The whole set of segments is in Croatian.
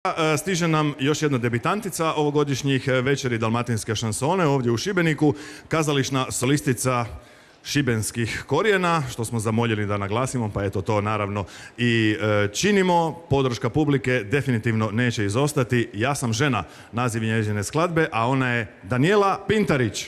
Stiže nam još jedna debitantica ovogodišnjih večeri dalmatinske šansone ovdje u Šibeniku, kazališna solistica šibenskih korijena, što smo zamoljeni da naglasimo, pa eto to naravno i činimo. Podrška publike definitivno neće izostati. Ja sam žena, naziv njezine skladbe, a ona je Danijela Pintarić.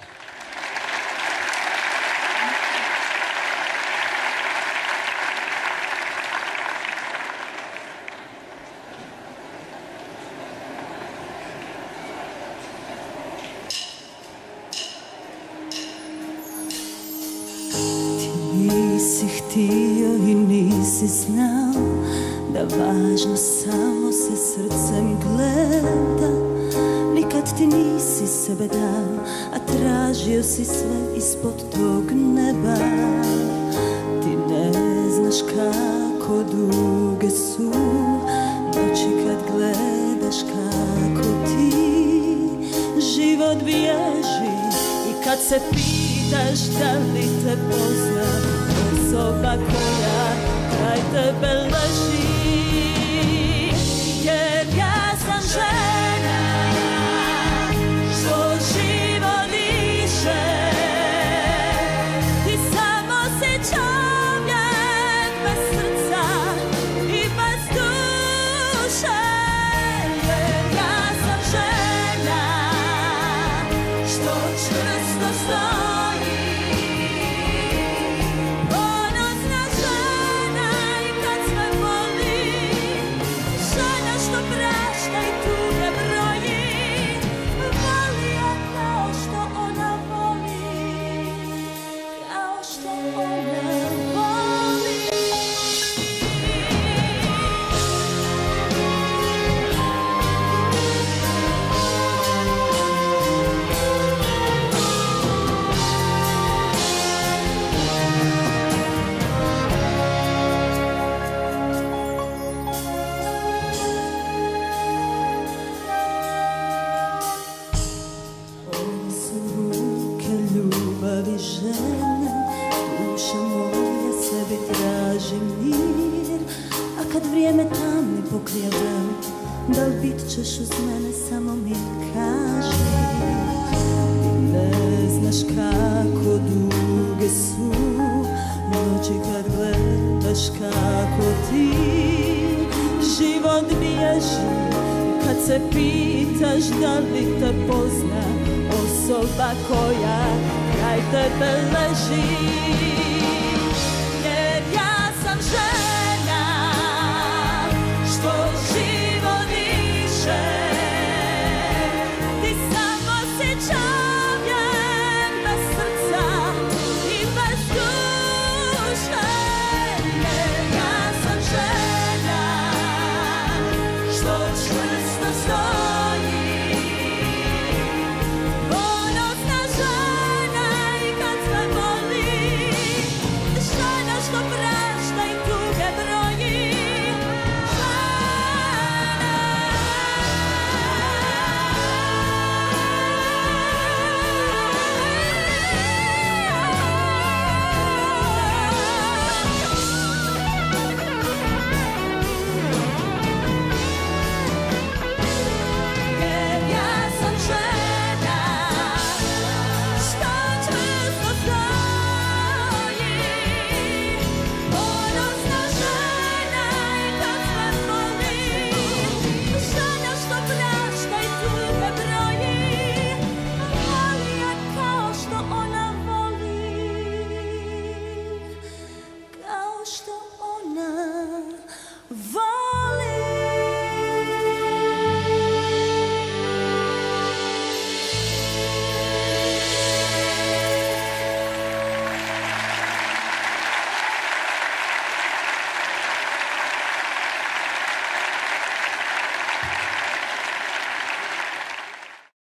Nisi htio i nisi znao da važno samo se srcem gleda. Nikad ti nisi sebe dao, a tražio si sve ispod tog neba. Ti ne znaš kako duge su noći kad gledaš kako ti život bježi. I kad se pitaš da li te pozna osoba koja kraj tebe leži. Jer ja sam žena što živo diše, ti samo si čovjek bez srca i bez duše. Jer ja sam žena što čvrsto stoji, ponosna žena i kad sve boli, žena što prašta i tuge broji, voli je kao što ona voli, kao što ona voli. Ovo su ruke ljubavi žene, duša moja sebi traži mir. A kad vrijeme tamni pokrije vreme, da li bit ćeš uz mene, samo mi kaži. Ti ne znaš kako duge su noći kad gledaš kako ti život bježi. Kad se pitaš da li te pozna osoba koja kraj tebe leži.